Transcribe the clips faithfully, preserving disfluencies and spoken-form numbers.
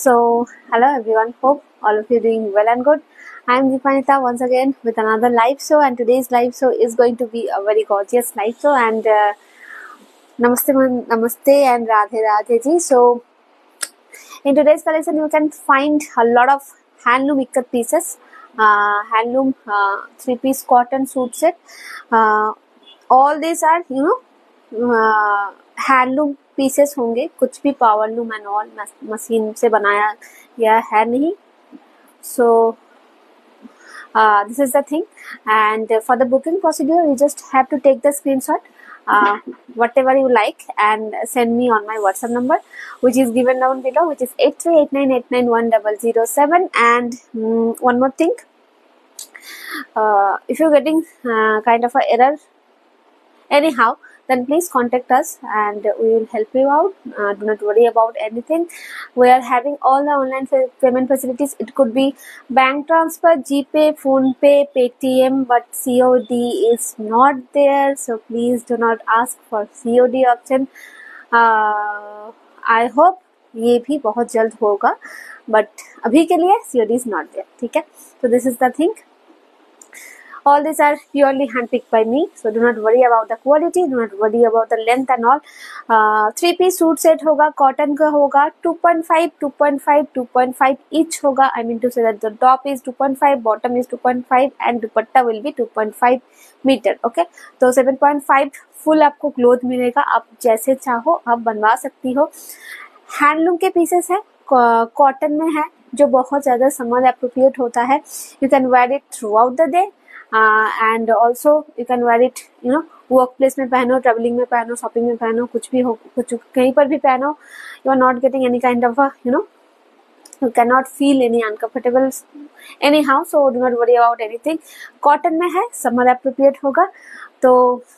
So, hello everyone. Hope all of you doing well and good. I am Deepanita once again with another live show, and today's live show is going to be a very gorgeous live show. And uh, namaste, man- namaste, and Radhe Radhe ji. So, in today's collection, you can find a lot of handloom ikat pieces, uh, handloom uh, three-piece cotton suit set. Uh, all these are, you know, uh, handloom pieces होंगे, कुछ भी power loom and all machine से बनाया गया है नहीं. So this is the thing, and for the booking procedure you just have to take the screenshot whatever you like and send me on my WhatsApp number, which is given down below, which is eight three eight nine eight nine one zero zero seven. And um, one more thing, uh, if you're getting uh, kind of a error anyhow, then please contact us and we will help you out. Uh, do not worry about anything. We are having all the online payment facilities. It could be bank transfer, GPay, PhonePe, Paytm, but C O D is not there. So please do not ask for C O D option. Uh, I hope ये भी बहुत जल्द होगा, but अभी के लिए C O D is not there. ठीक है? So this is the thing. All these are purely handpicked by me, so do not worry about the quality, do not worry about the length and all. uh, three piece suit set होगा, cotton का होगा, two point five, two point five, two point five each होगा. I mean to say that the top is two point five, bottom is two point five and dupatta will be two point five meter. Okay, तो seven point five full आपको cloth मिलेगा. आप जैसे चाहो आप बनवा सकती हो. हैंडलूम के पीसेस है, कॉटन में है, जो बहुत ज्यादा समर एप्रोप्रिएट होता है. You can wear it throughout the day and also you can wear it, you know, work place में पहनो, ट्रेवलिंग में पहनो, शॉपिंग में पहनो, कुछ भी हो, कुछ कहीं पर भी पहनो. You are not getting any kind of, you know, you cannot feel any uncomfortable anyhow, so do not worry about anything. Cotton में है, समर एप्रोप्रिएट होगा, तो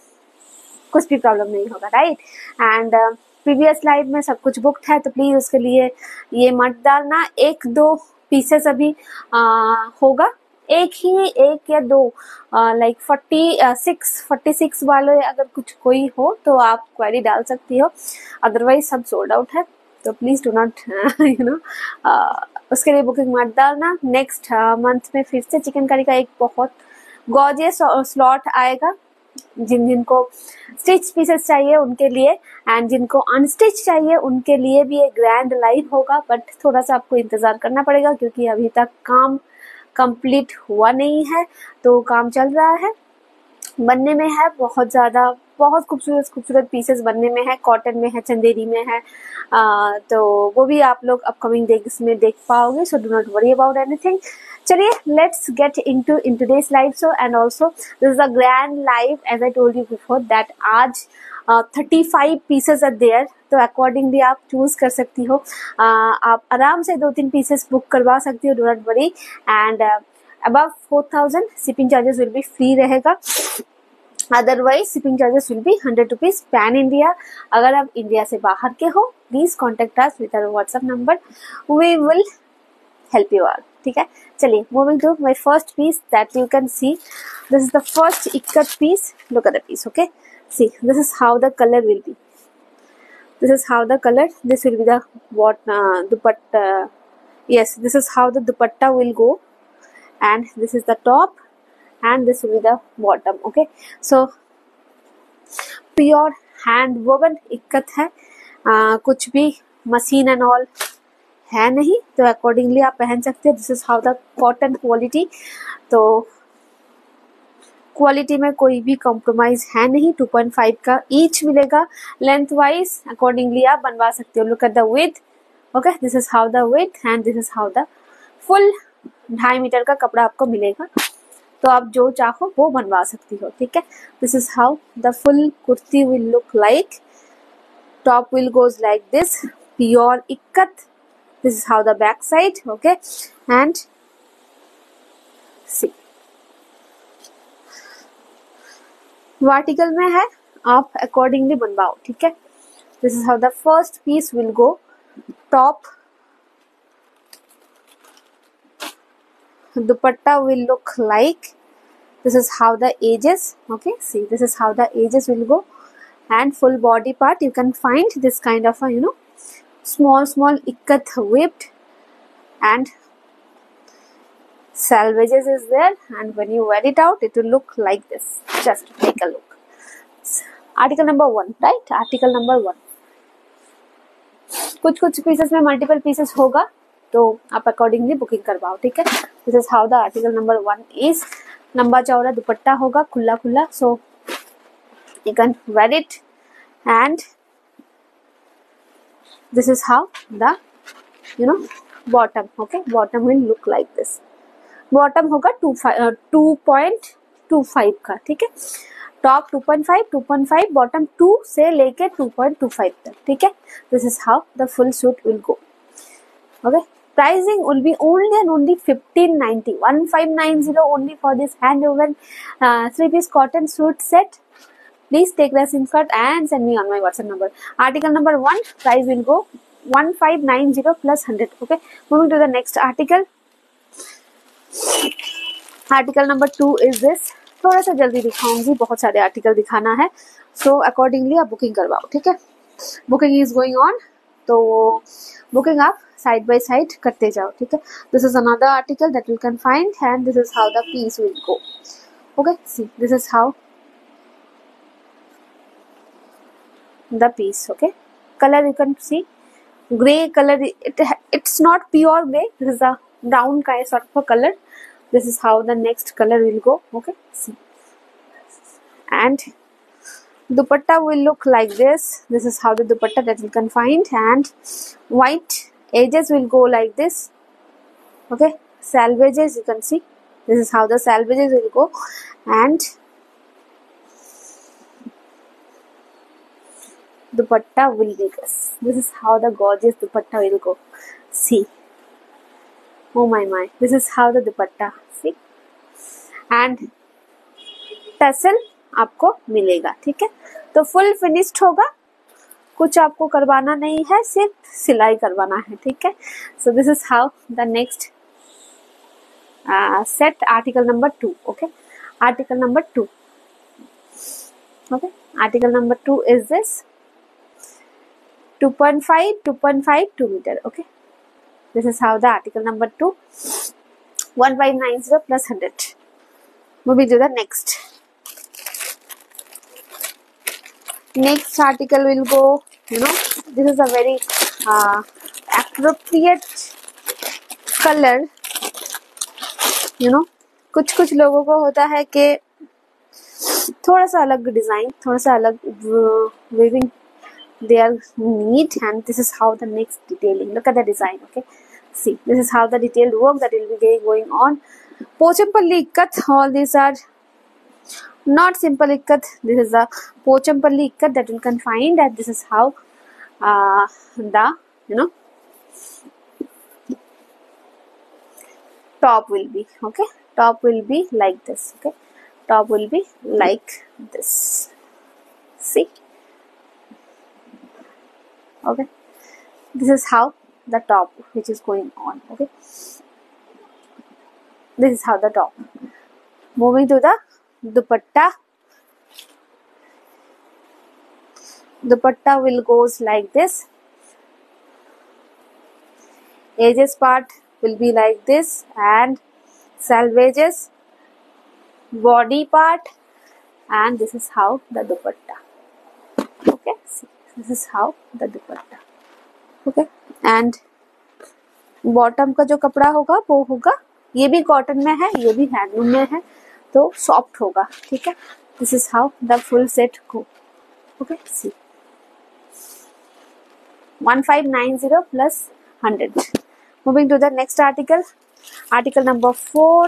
कुछ भी प्रॉब्लम नहीं होगा, राइट. एंड प्रीवियस लाइव में सब कुछ बुक्ड है, तो प्लीज उसके लिए ये मत डालना. एक दो पीसेस अभी आ, होगा, एक ही एक या दो, like forty six forty six वाले अगर कुछ कोई हो तो आप क्वेरी डाल सकती हो, अदरवाइज सब सोल्ड आउट है. तो please do not, you know, उसके लिए बुकिंग मत डालना. नेक्स्ट मंथ में फिर से चिकन करी का एक बहुत गॉर्जियस स्लॉट आएगा. जिन जिनको स्टिच पीसेस चाहिए उनके लिए, एंड जिनको अनस्टिच चाहिए उनके लिए भी एक ग्रैंड लाइव होगा. बट थोड़ा सा आपको इंतजार करना पड़ेगा क्योंकि अभी तक काम कंप्लीट हुआ नहीं है, तो काम चल रहा है, बनने में है. बहुत ज्यादा बहुत खूबसूरत खूबसूरत पीसेस बनने में है, कॉटन में है, चंदेरी में है, आ, तो वो भी आप लोग अपकमिंग डेज में देख पाओगे. So do not worry about anything. चलिए, let's get into in today's live show. And also this is a grand live, as I told you before that आज thirty five pieces are there, तो accordingly आप choose कर सकती हो. uh, आप आराम से दो तीन पीसेस बुक करवा सकती हो, do not worry. And above four thousand shipping charges will be free रहेगा, otherwise shipping charges will be hundred rupees pan India. अगर आप इंडिया से बाहर के हो, please contact us with our WhatsApp number, we will help you out. ठीक है, चलिए, moving to my first piece that you can see. This is the first ikat piece. Look at the piece. Okay, see, this is how the colour will be. This is how the color, this will be the what uh, dupatta, yes, this is how the dupatta will go, and this is the top and this will be the bottom. Okay, so pure hand woven ikat है, uh, कुछ भी machine and all है नहीं, तो accordingly आप पहन सकते हैं. This is how the cotton quality. तो क्वालिटी में कोई भी कॉम्प्रोमाइज है नहीं. टू पॉइंट फाइव का ईच मिलेगा. लेंथ वाइज अकॉर्डिंगली आप बनवा सकते हो. Look at the width. Okay, this is how the width and this is how the full ढाई मीटर का कपड़ा आपको मिलेगा, तो आप जो चाहो वो बनवा सकती हो. ठीक है, this is how the full kurti will look like. Top will goes like this, pure ikat. This is how the back side. Okay, and see, vertical में है, आप अकॉर्डिंगली बनवाओ. ठीक है, this is how the first piece will go. Top dupatta will look like. This is how the edges. Okay, see, this is how the edges will go. And full body part you can find this kind of a, you know, small small ikkat whipped and salvages is there, and when you wear it out it will look like this. Just take a look. Article number one, right? Article number one. कुछ कुछ pieces में multiple pieces होगा तो आप accordingly booking करवाओ, ठीक है. This is how the article number one is. लंबा चौड़ा दुपट्टा होगा, खुला खुला, so you can wear it and this is how the you know bottom. Okay, bottom will look like this. Bottom होगा two five two point two five का, ठीक है. Top two point five, two point five, bottom two से लेके two point two five तक, ठीक है. This is how the full suit will go. Okay, pricing will be only and only fifteen ninety, fifteen ninety only for this hand woven uh, three piece cotton suit set. Please take the screenshot and send me on my WhatsApp number. Article number one, price will go fifteen ninety plus one hundred. Okay, moving to the next article. Article number two is this. थोड़ा सा जल्दी दिखाऊंगी, बहुत सारे article दिखाना है, so accordingly आप booking करवाओ, ठीक है. बुकिंग इज गोइंग ऑन, तो बुकिंग आप साइड बाय साइड करते जाओ, ठीक है. This is another article that you can find and this is how the piece will go. Okay, see this is how the piece. Okay, colour you can see grey colour. It it's not pure gray. This is a brown kind sort of a color. This is how the next color will go. Okay, see, and dupatta will look like this. This is how the dupatta that you can find, and white edges will go like this. Okay, salvages you can see. This is how the salvages will go, and dupatta will be this. This is how the gorgeous dupatta will go. See, oh my my, this is how the dupatta. See, and tassel आपको मिलेगा, ठीक है. तो full finished होगा, कुछ आपको करवाना नहीं है, सिर्फ सिलाई करवाना है, ठीक है. So this is how the next set. Article number two. Okay, article number two. Okay, article number two is this. two point five, two point five, two meter. Okay, this is how the article number two. fifteen ninety plus one hundred. Moving to the next. Next article will go, you know, this is a very uh, appropriate color. You know, कुछ कुछ लोगों को होता है कि थोड़ा सा अलग डिजाइन, थोड़ा सा अलग weaving they are neat, and this is how the next detailing. Look at the design. Okay, see, this is how the detailed work that will be going on. Pochampalli ikkat, all these are not simple ikkat. This is a Pochampalli ikkat that you can find, and this is how uh, the you know top will be. Okay, top will be like this. Okay, top will be like this. See. Okay, this is how the top which is going on. Okay, this is how the top. Moving to the dupatta. Dupatta will goes like this. Edges part will be like this, and salvages, body part, and this is how the dupatta. Okay, see. This is how the dupatta. Okay, and bottom का जो कपड़ा होगा वो होगा, ये भी cotton में है, ये भी हैंडलूम में है, तो सॉफ्ट होगा, ठीक है. This is how the full set go. Okay, see, fifteen ninety plus one hundred. Moving to the next article. Article number four.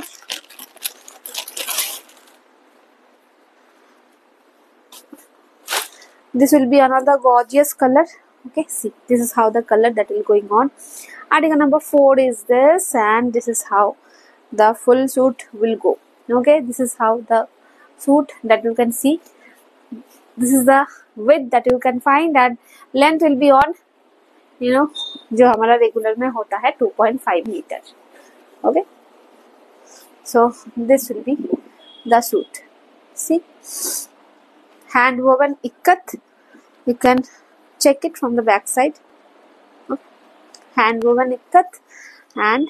This will be another gorgeous color. Okay, see, this is how the color that will going on. Article number four is this, and this is how the full suit will go. Okay, this is how the suit that you can see. This is the width that you can find, and length will be on, you know, जो हमारा regular में होता है two point five meter. Okay, so this will be the suit. See, hand woven ikkat. You can check it from the back side. Okay. Hand woven ikkat. and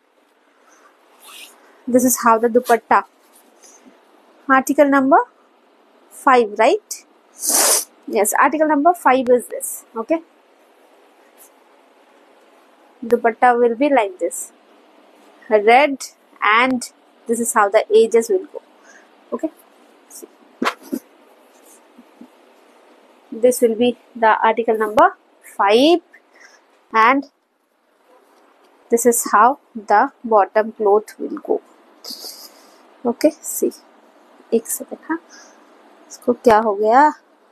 this is how the dupatta. Article number five, right? Yes, article number five is this. Okay, dupatta will be like this, red, and this is how the edges will go. Okay, see. This will be the article number five, and this is how the bottom cloth will go. Okay, see. एक second, हाँ, इसको क्या हो गया?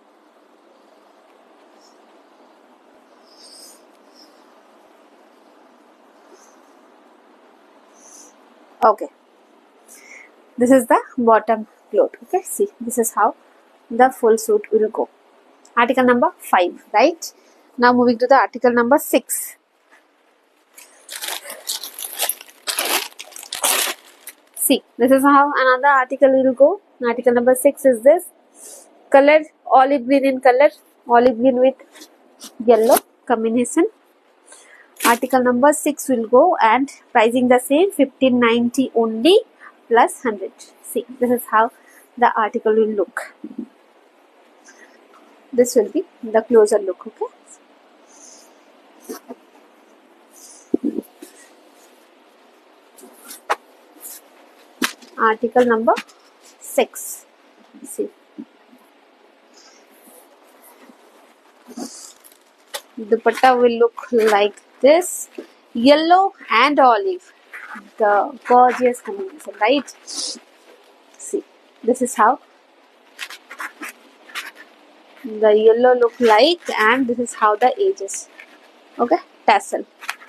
Okay, this is the bottom cloth. Okay, see, this is how the full suit will go. Article number five, right? Now moving to the article number six. See, this is how another article will go. Article number six is this. Color, olive green in color, olive green with yellow combination. Article number six will go, and pricing the same, fifteen ninety only plus one hundred. See, this is how the article will look. This will be the closer look. Okay. Article number six. See, dupatta will look like this, yellow and olive, the gorgeous combination, right? See, this is how the yellow look like, and this is how the edges. Okay, tassel.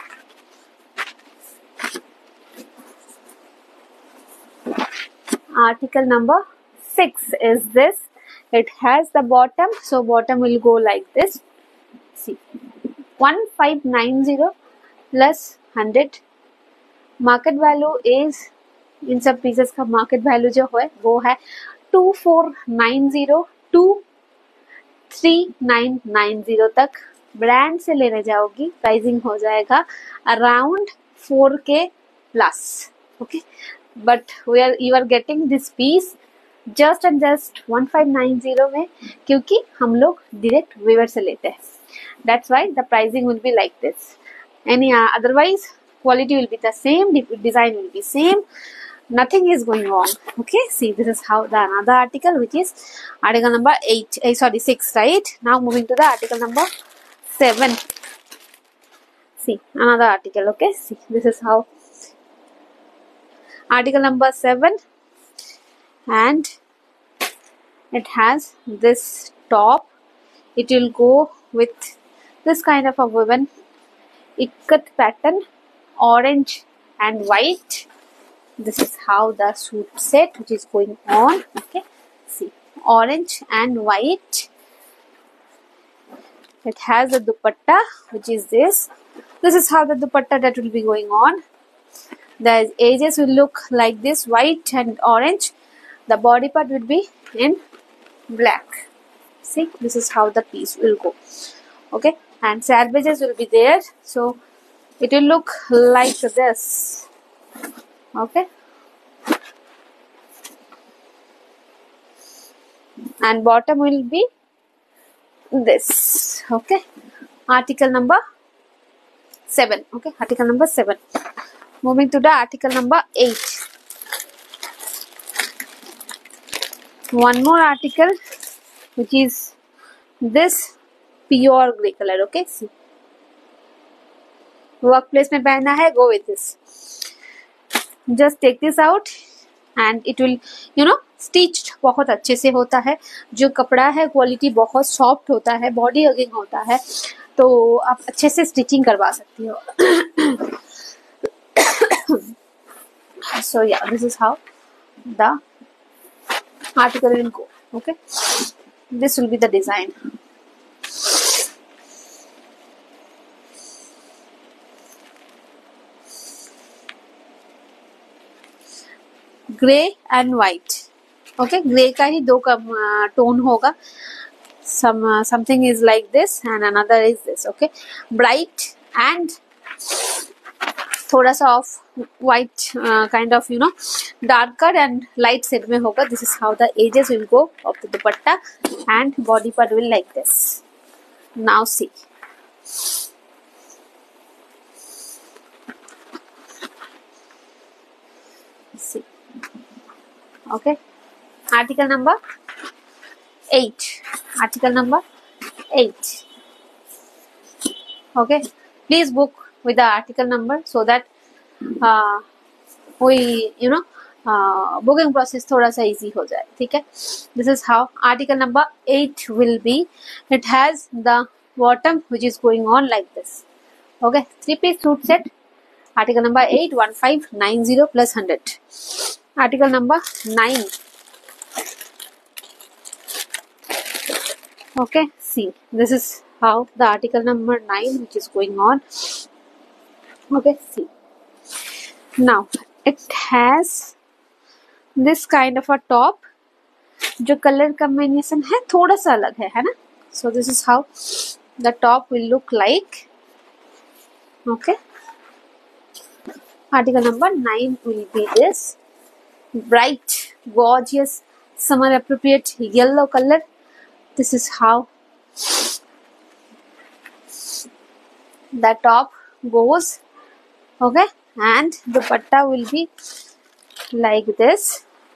Article number six is this. It has the bottom, so bottom will go like this. See, one five nine zero plus one hundred. Market value is, इन सब pieces का market value जो है वो है two four nine zero two three nine nine zero तक. Brand से लेने जाओगी, प्राइसिंग हो जाएगा अराउंड फोर के plus. Okay, but we are you are getting this piece just and just one five nine zero में, क्योंकि हम लोग डायरेक्ट वीवर से लेते हैं. That's why the pricing will be like this. Any otherwise quality will be the same, design will be same, nothing is going wrong. Okay, see, this is how the another article, which is article number eight, eh, sorry six, right? Now moving to the article number seven. See, another article. Okay, see, this is how article number seven, and it has this top. It will go with this kind of a woven ikat pattern, orange and white. This is how the suit set which is going on. Okay, see, orange and white. It has a dupatta which is this. This is how the dupatta that will be going on. The edges will look like this, white and orange. The body part will be in black. See, this is how the piece will go. Okay, and salvages will be there, so it will look like this. Okay, and bottom will be this. Okay, article number seven. Okay, article number seven. Moving to the article number eight. One more article which is this pure grey color. Okay, see, work place में पहनना है, go with this. Just take this out and it will you know stitched बहुत अच्छे से होता है. जो कपड़ा है क्वालिटी बहुत सॉफ्ट होता है, बॉडी हगिंग होता है, तो आप अच्छे से स्टिचिंग करवा सकती हो. सो या this is how the article will go. Okay, this will be the design. Grey and white. Okay, grey का ही दो का टोन होगा. some uh, something is like this and another is this. Okay, bright and थोड़ा सा off white kind of you know darker and light shade में होगा. This is how the edges will go of the dupatta and body part will like this. Now see. See. Okay. Article number eight. Article number eight. Okay. Please book with the article number so that uh, we you know uh, booking process थोड़ा सा easy हो जाए. ठीक है. This is how article number eight will be. It has the bottom which is going on like this. Okay. Three piece suit set. Article number eight, one five nine zero plus one hundred. Article number nine. Okay, see, this is how the article number nine which is going on. Okay, see. Now, it has this kind of a top. जो color combination है थोड़ा सा अलग है, है ना? So this is how the top will look like. Okay. Article number nine will be this bright, gorgeous, summer appropriate yellow color. This is how the top goes. Okay, and the dupatta will be like this.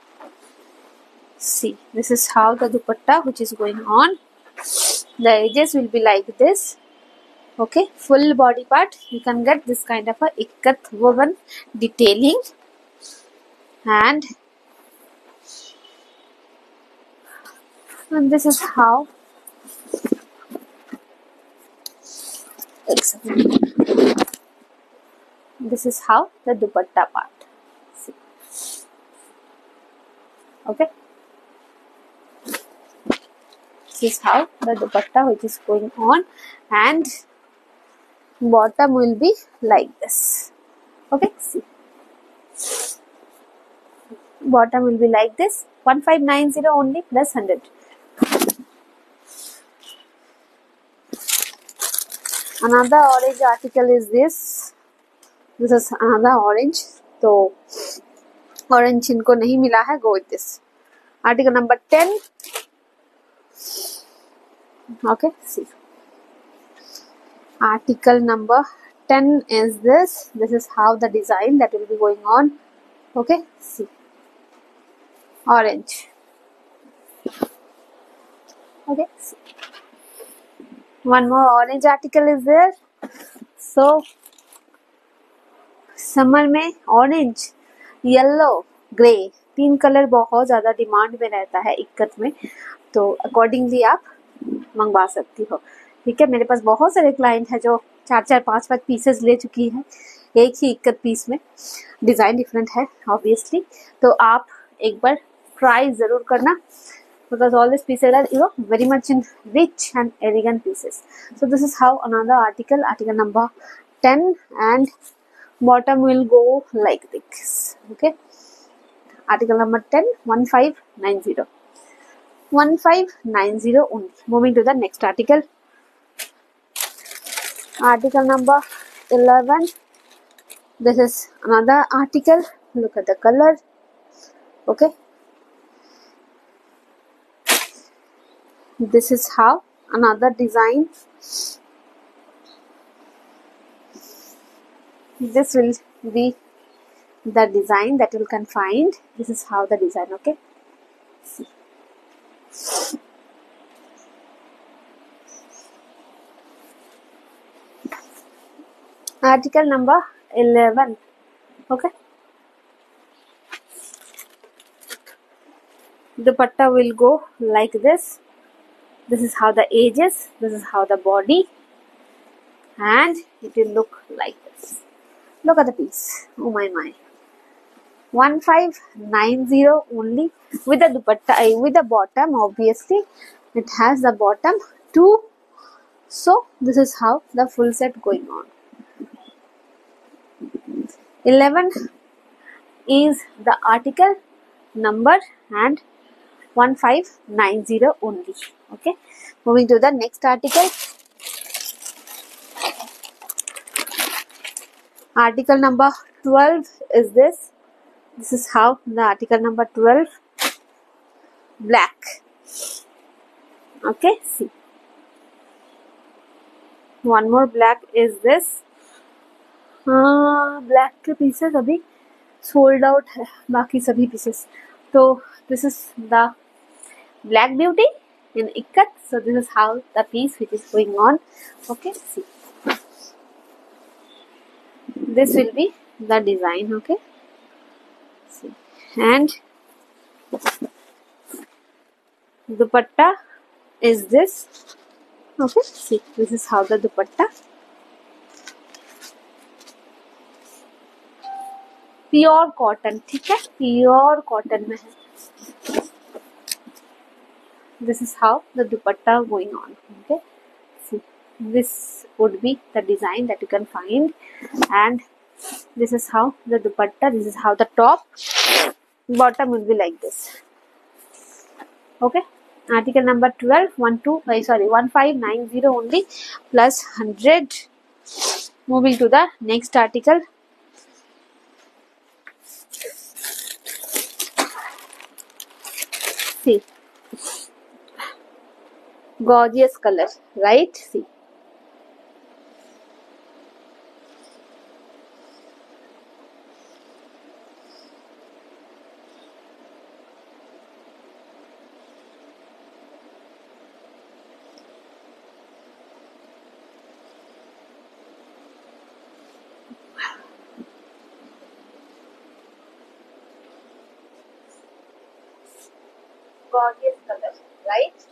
See, this is how the dupatta which is going on. The edges will be like this. Okay, full body part you can get this kind of a ikat woven detailing, and and this is how this is how the dupatta part. See. Okay, this is how the dupatta which is going on, and bottom will be like this. Okay, see. Bottom will be like this. One five nine zero only plus one hundred. Another orange article is this. This is another orange. तो orange इनको नहीं मिला है. Go with this. Article number ten. Okay, see. Article number ten is this. This is how the design that will be going on. Okay, see. Orange. Okay, see. One more orange article is there. So, summer में orange, yellow, grey तीन colour बहुत ज़्यादा demand में रहता है इक्कत में. तो accordingly आप मंगवा सकती हो. ठीक है. मेरे पास बहुत सारे क्लाइंट हैं जो चार चार पांच पांच पीसेस ले चुकी हैं एक ही इक्कत पीस में. डिजाइन डिफरेंट है ऑब्वियसली. तो आप एक बार ट्राई जरूर करना, because all these pieces are you know very much in rich and elegant pieces. So this is how another article, article number ten, and bottom will go like this. Okay, article number ten, one five nine zero. one five nine zero only. Moving to the next article. Article number eleven. This is another article. Look at the color. Okay. This is how another design. This will be the design that you can find. This is how the design. Okay. See. Article number eleven. Okay. Dupatta will go like this. This is how the edges, this is how the body, and it will look like this. Look at the piece. Oh my my. one five nine zero only with the dupatta, with the bottom. Obviously it has the bottom too. So this is how the full set going on. eleven is the article number and one five nine zero only. Okay, moving to the next article. Article number twelve is this. This is how the article number twelve, black. Okay, see. One more black is this. हाँ, black के pieces अभी sold out है, बाकी सभी pieces. तो this is the black beauty in ikat. So this is how the piece which is going on. Okay, see, this will be the design. Okay, see, and dupatta is this. Okay, see, this is how the dupatta. Pure cotton, ठीक है, pure cotton में है. This is how the dupatta going on. Okay, see, this would be the design that you can find, and this is how the dupatta. This is how the top, bottom will be like this. Okay, article number twelve, one two, sorry, one five nine zero only, plus one hundred. Moving to the next article. See, gorgeous color, right? See, gorgeous color, right?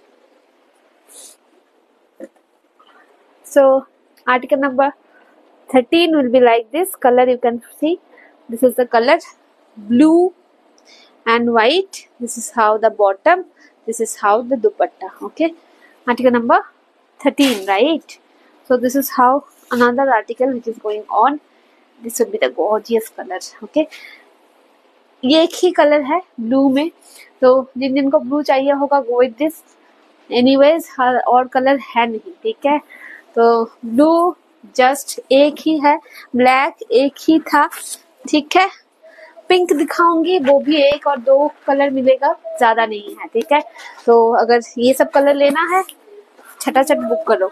So article number thirteen will be like this. Color you can see. This is the color blue and white. This is how the bottom. This is how the dupatta. Okay, article number thirteen, right? So this is how another article which is going on. This will be the gorgeous color. Okay, ये एक ही colour है blue में, तो जिन जिनको blue चाहिए होगा go with this. Anyways और colour है नहीं, ठीक है. तो ब्लू जस्ट एक ही है, ब्लैक एक ही था, ठीक है. पिंक दिखाऊंगी, वो भी एक और दो कलर मिलेगा, ज्यादा नहीं है, ठीक है. तो अगर ये सब कलर लेना है छटाछट बुक करो.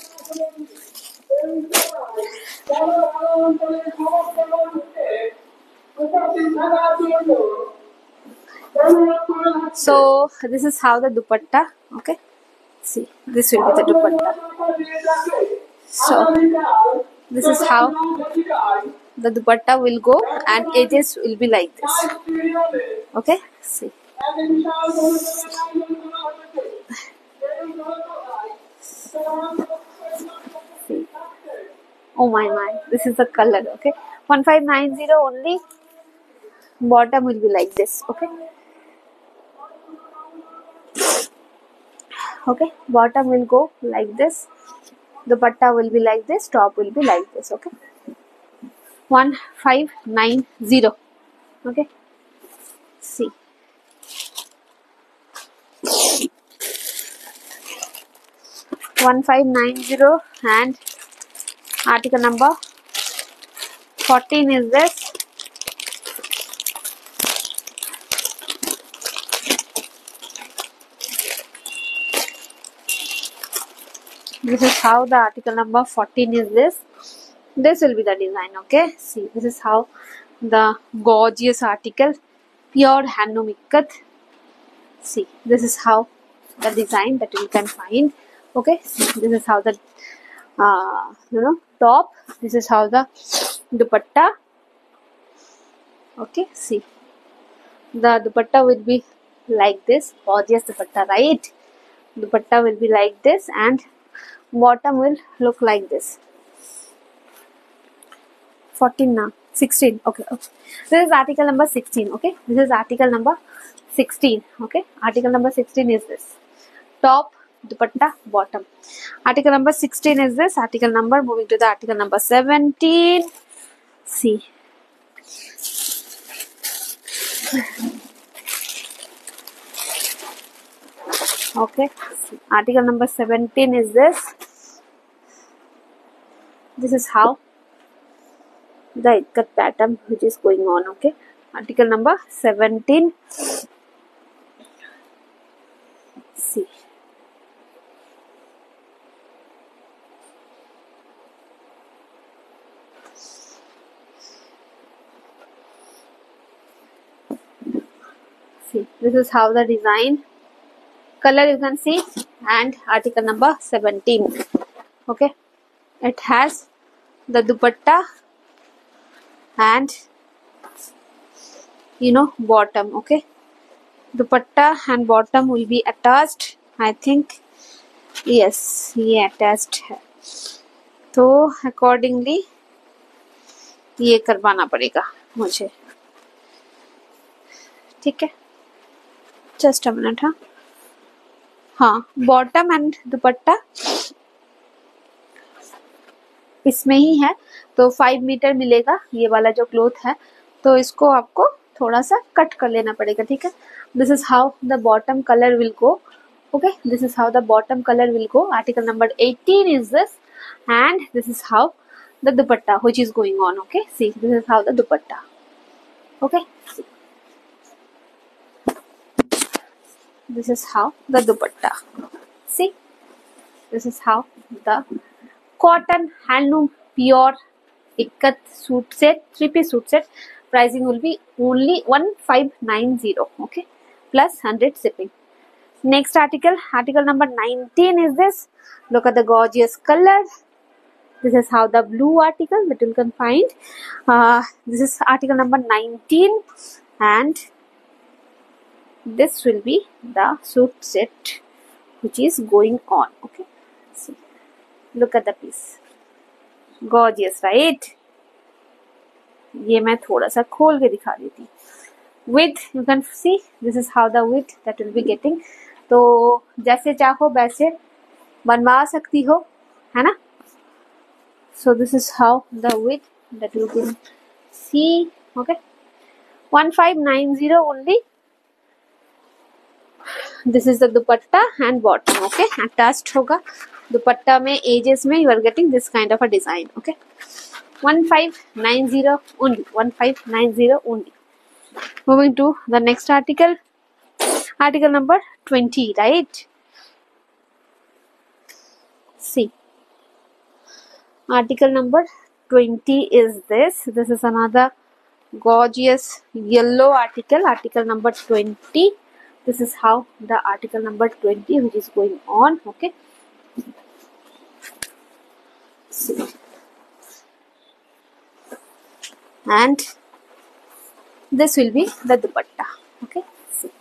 So this is how the dupatta. Okay, see, this will be the dupatta. So this is how the dupatta will go, and edges will be like this. Okay, see. See. Oh my my, this is the color. Okay, one five nine zero only. Bottom will be like this. Okay, okay, bottom will go like this, dupatta will be like this, top will be like this. Okay, one five nine zero. Okay, see, one five nine zero, and article number fourteen is this. This is how the article number fourteen is this. This will be the design. Okay, see, this is how the gorgeous article, pure handloom ikat. See, this is how the design that you can find. Okay, see, this is how the uh, you know top. This is how the dupatta. Okay, see, the dupatta will be like this, gorgeous dupatta, right? Dupatta will be like this, and bottom will look like this. fourteen now, sixteen. Okay, okay, this is article number sixteen. Okay, this is article number sixteen. Okay, article number sixteen is this: top, dupatta, bottom. Article number sixteen is this. Article number, moving to the article number seventeen. See, okay, article number seventeen is this. This is how the ikat pattern which is going on. Okay, article number seventeen. See, see, this is how the design color you can see, and article number seventeen. Okay, it has the dupatta and you know bottom. Okay, dupatta and bottom will be attached. I think yes, ये attached है, तो accordingly ये करवाना पड़ेगा मुझे. ठीक है, just a minute. हाँ हाँ, बॉटम एंड दुपट्टा इसमें ही है, तो फाइव मीटर मिलेगा ये वाला जो क्लोथ है, तो इसको आपको थोड़ा सा कट कर लेना पड़ेगा. ठीक है, this is how the bottom colour will go. Okay, this is how the bottom colour will go. Article number eighteen is this, and this is how the dupatta which is going on. Okay, see, this is how the dupatta. Okay, this is how the dupatta. See, this is how the cotton handloom pure ikat suit set, three piece suit set pricing will be only one five nine zero. Okay, plus one hundred shipping. Next article, article number nineteen is this. Look at the gorgeous color. This is how the blue article that you can find. Uh, this is article number nineteen, and this will be the suit set which is going on. Okay, see, look at the piece, gorgeous, right? ये मैं थोड़ा सा खोल के दिखा देती. Width, you can see, this is how the width that will be getting. तो जैसे चाहो वैसे बनवा सकती हो, है ना? So this is how the width that you can see. Okay, one five nine zero only. This is the dupatta and bottom. Okay, attached होगा. दुपट्टा में edges में you are getting this kind of a design. Okay, one five nine zero only. one five nine zero only. Moving to the next article. Article number twenty, right? See, article number twenty is this. This is another gorgeous yellow article. Article number twenty. This is how the article number twenty which is going on. Okay, see, and this will be the dupatta. Okay, see,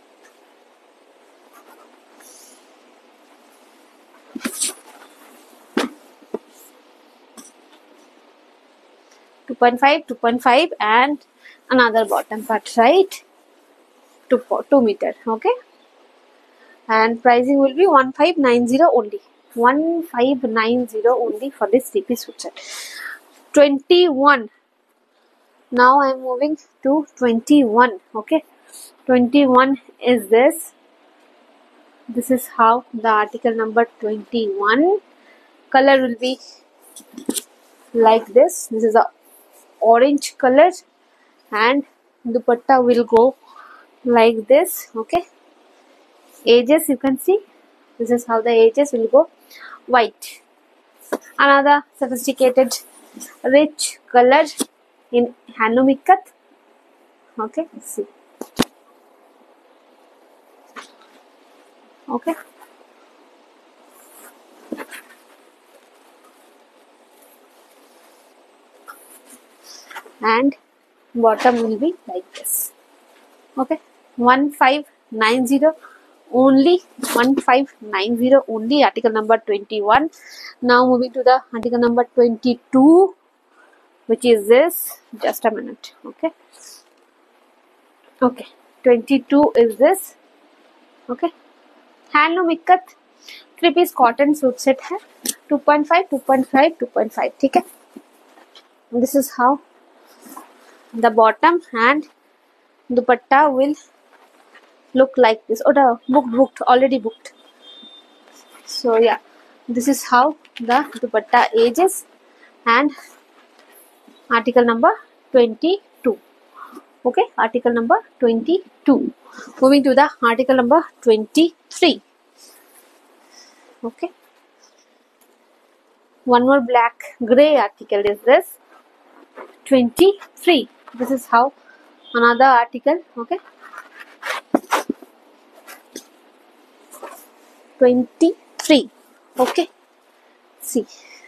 two point five, two point five, and another bottom part, right? Two, two meter. Okay, and pricing will be one five nine zero only. one five nine zero only for this three piece suit set. twenty-one. Now I am moving to twenty-one. Okay, twenty-one is this. This is how the article number twenty-one. Color will be like this. This is a orange color, and dupatta will go like this. Okay, edges you can see, this is how the edges will go white. Another sophisticated rich color in handloom ikat. Okay, see, okay, and bottom will be like this. Okay, one five nine zero only. one five nine zero only. Article number twenty-one. Now moving to the article number twenty-two, which is this. Just a minute. Okay, okay, twenty-two is this. Okay, handloom ikat three piece cotton suit set है. two point five, two point five, two point five. ठीक है, this is how the bottom and dupatta will look like this. Oh, the booked, booked, already booked. So yeah, this is how the dupatta edges and article number twenty-two. Okay, article number twenty-two. Moving to the article number twenty-three. Okay, one more black gray article is this twenty-three. This is how another article. Okay, twenty-three. Okay, see,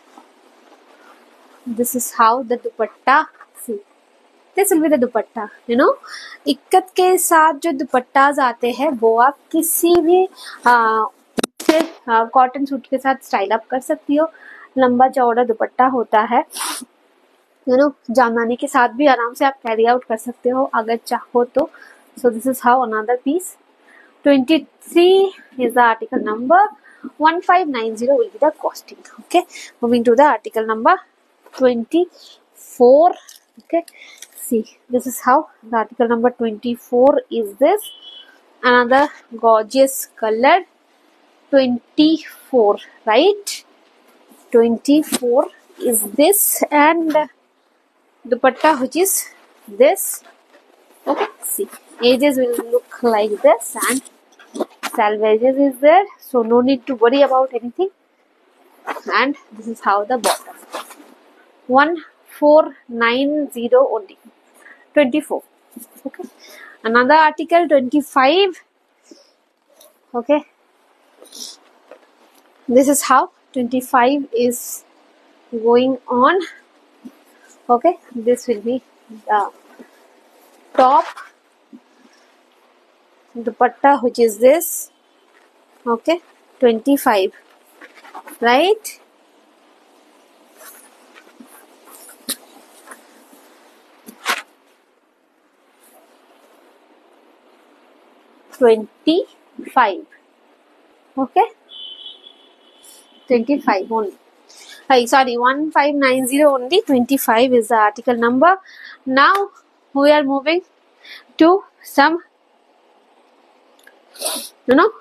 this is how the dupatta. See, this will be the dupatta. You know, ikat के साथ जो दुपट्टाज आते हैं वो आप किसी भी आ, से कॉटन सूट के साथ स्टाइल अप कर सकती हो. लंबा चौड़ा दुपट्टा होता है. यू नो, जामदानी के साथ भी आराम से आप कैरी आउट कर सकते हो अगर चाहो तो. So this is how another piece. twenty-three is the article number. one five nine zero will be the costing. Okay, moving to the article number twenty-four. Okay, see, this is how the article number twenty-four is this. Another gorgeous color. twenty-four, right? twenty-four is this, and dupatta which is this. Okay, see, edges will look like this and salvages is there, so no need to worry about anything. And this is how the bottom. one four nine zero only. twenty-four. Okay, another article twenty-five. Okay, this is how twenty-five is going on. Okay, this will be the top dupatta which is this. Okay, twenty-five, right? twenty-five. Okay, twenty-five only. Hey, sorry, one five nine zero only. twenty-five is the article number. Now we are moving to some, you know,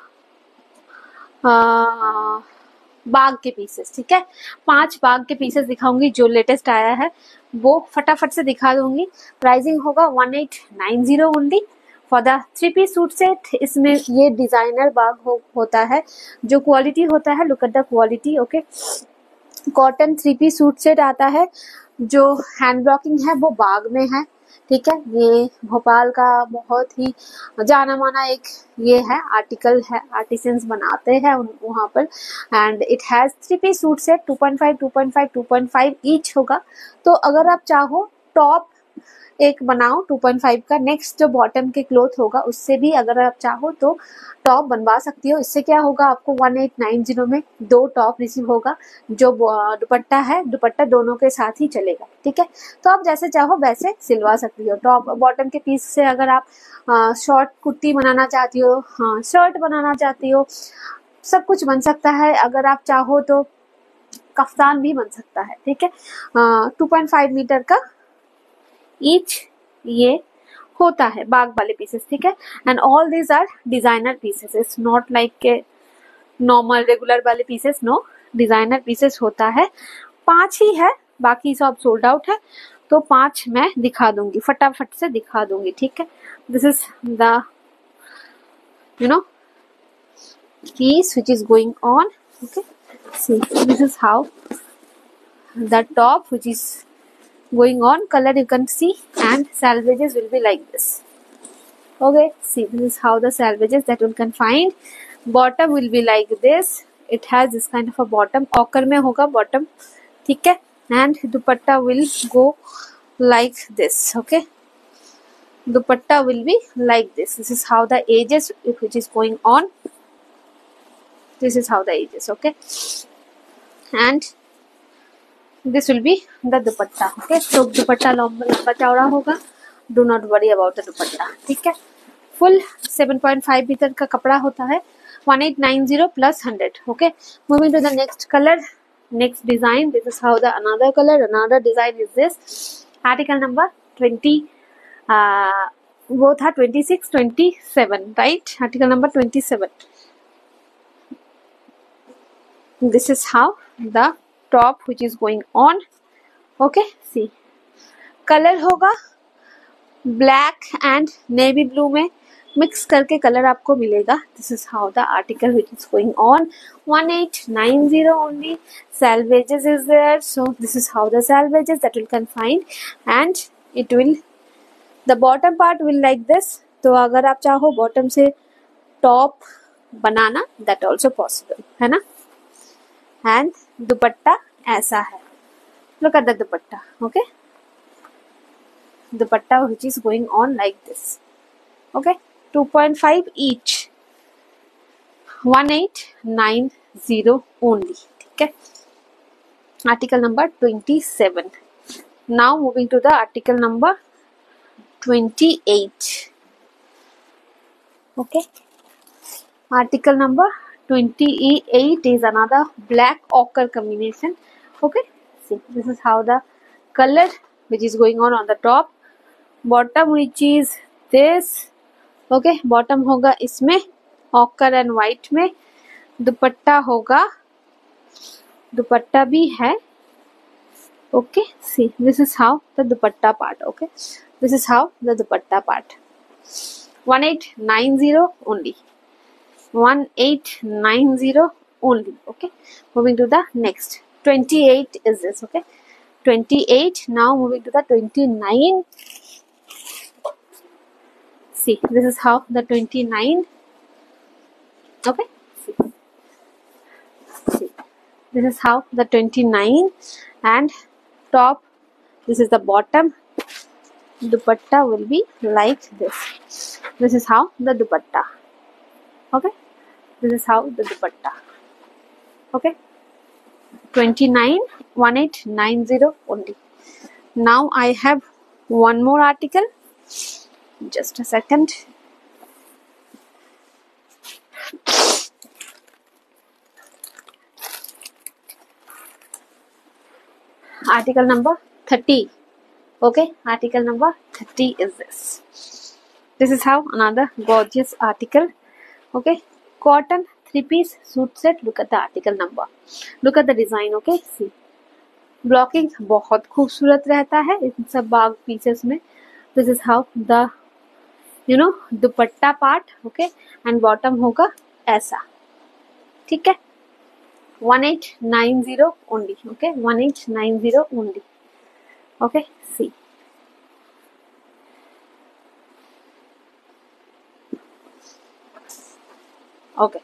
uh, bagh के pieces. ठीक है, पांच बाग के pieces दिखाऊंगी जो latest आया है वो फटाफट से दिखा दूंगी. प्राइसिंग होगा one eight nine zero only for the three piece suit set. इसमें ये डिजाइनर बाग हो, होता है. जो क्वालिटी होता है, look at the quality. Okay, cotton three piece suit set आता है. जो हैंड ब्लॉकिंग है वो बाग में है. ठीक है, ये भोपाल का बहुत ही जाना माना एक ये है आर्टिकल है. आर्टिसंस बनाते हैं वहां पर. And it has three piece suit set. Two point five two point five two point five each होगा. तो अगर आप चाहो टॉप एक बनाओ टू पॉइंट फाइव का. नेक्स्ट जो बॉटम के क्लोथ होगा उससे भी अगर आप चाहो तो टॉप बनवा सकती हो. इससे क्या होगा, आपको one eight nine zero में दो टॉप रिसीव होगा. जो दुपट्टा है, दुपट्टा दोनों के साथ ही चलेगा. ठीक है, तो आप जैसे चाहो वैसे सिलवा सकती हो. टॉप बॉटम के पीस से अगर आप शॉर्ट कुर्ती बनाना चाहती हो, हाँ शर्ट बनाना चाहती हो, सब कुछ बन सकता है. अगर आप चाहो तो कफ्तान भी बन सकता है. ठीक है, टू पॉइंट फाइव मीटर का ईच ये होता है बाग वाले पीसेस. ठीक है, and all these are designer pieces. It's not like normal regular वाले पीसेस. नो, डिजाइनर पीसेस होता है. पांच ही है, बाकी सब सोल्ड आउट है. तो पांच मैं दिखा दूंगी, फटाफट से दिखा दूंगी. ठीक है, this is the you know piece which is going on. Okay, see, this is how the top which is going on. Color you can see, and salvages will be like this. Okay, see, this is how the salvages that one can find. Bottom will be like this. It has this kind of a bottom. ochre में होगा bottom. ठीक है, and dupatta will go like this. Okay, dupatta will be like this. This is how the edges which is going on. This is how the edges. Okay, and this will be the dupatta. Okay, so dupatta लंबा चौड़ा होगा. Do not worry about the dupatta. ठीक है, full seven point five metre का कपड़ा होता है. one eight nine zero plus one hundred. Okay, moving to the next color, next design. This is how the another color, another design is this. Article number twenty. Uh, वो था twenty-six, twenty-seven, right? Article number twenty-seven. This is how the top which is going on. Okay, see, colour होगा black and navy blue में mix करके colour आपको मिलेगा. This is how the article which is going on. one eight nine zero only. Salvages is there, so this is how the salvages that will can find, and it will, the bottom part will like this. तो अगर आप चाहो bottom से top बनाना, that also possible है ना. And दुपट्टा ऐसा है. Look at the dupatta. Okay, dupatta which is going on like this. Okay, two point five each. one eight nine zero only. ठीक है. Article number twenty-seven. Now moving to the article number twenty-eight. Okay, article number twenty-eight is another black ochre combination. Okay, see, this is how the color which is going on on the top, bottom which is this. Okay, bottom होगा इसमें ochre and white में, दुपट्टा होगा, दुपट्टा भी है. Okay, see, this is how the dupatta part. Okay, this is how the dupatta part. one eight nine zero only. one eight nine zero only. Okay, moving to the next. twenty-eight is this. Okay, twenty-eight. Now moving to the twenty-nine. See, this is how the twenty-nine. Okay, see, see, this is how the twenty-nine, and top, this is the bottom. Dupatta will be like this. This is how the dupatta. Okay, this is how the dupatta. Okay, twenty-nine, one eight nine zero only. Now I have one more article. Just a second. Article number thirty. Okay, article number thirty is this. This is how another gorgeous article. Okay, cotton three piece suit set. Look at the article number. Look at the design. Okay, see, blocking बहुत खूबसूरत रहता है इन सब बाग pieces में. This is how the, you know, dupatta part. Okay, and bottom होगा ऐसा. ठीक है, one eight nine zero only. Okay, one eight nine zero only. Okay, see. Okay,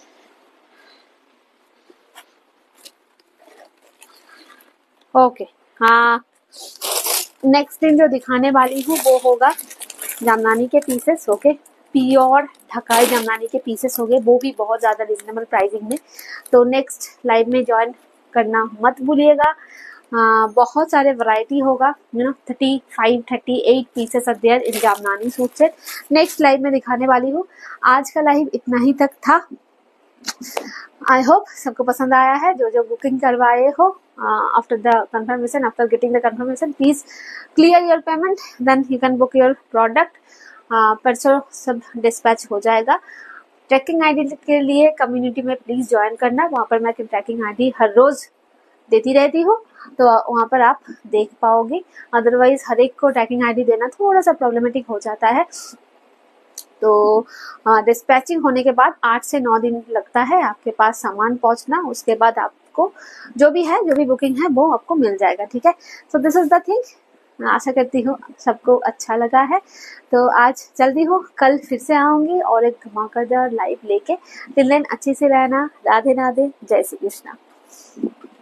okay. हाँ, नेक्स्ट दिन जो दिखाने वाली हूँ वो होगा जामदानी के pieces. Okay, pure Dhakai Jamdani के पीसेस हो गए, वो भी बहुत ज़्यादा रिजनेबल प्राइसिंग में. तो नेक्स्ट लाइव में ज्वाइन करना मत भूलिएगा. Uh, बहुत सारे वैरायटी होगा. You know thirty five thirty eight pieces are there in Jamdani suit set. Next live में दिखाने वाली हूँ. आज का लाइव इतना ही तक था. आई होप सबको पसंद आया है. जो जो बुकिंग करवाए हो, after the confirmation, after getting the confirmation, please clear your payment, then you can book your product. परसों सब डिस्पैच हो जाएगा. ट्रैकिंग आईडी के लिए कम्युनिटी में प्लीज ज्वाइन करना. वहाँ पर मैं ट्रैकिंग आईडी हर रोज देती रहती हूँ, तो वहाँ पर आप देख पाओगे. अदरवाइज हर एक को ट्रैकिंग आईडी देना थोड़ा सा प्रॉब्लमेटिक हो जाता है. तो डिस्पैचिंग होने के बाद आठ से नौ दिन लगता है आपके पास सामान पहुँचना. उसके बाद आपको जो भी है, जो भी बुकिंग है, वो आपको मिल जाएगा. ठीक है, so this is the thing. मैं आशा करती हूँ सबको अच्छा लगा है. तो आज जल्दी हो, कल फिर से आऊँगी और एक धमाकेदार लाइव लेके. टिल देन अच्छे से रहना. राधे राधे, जय श्री कृष्णा.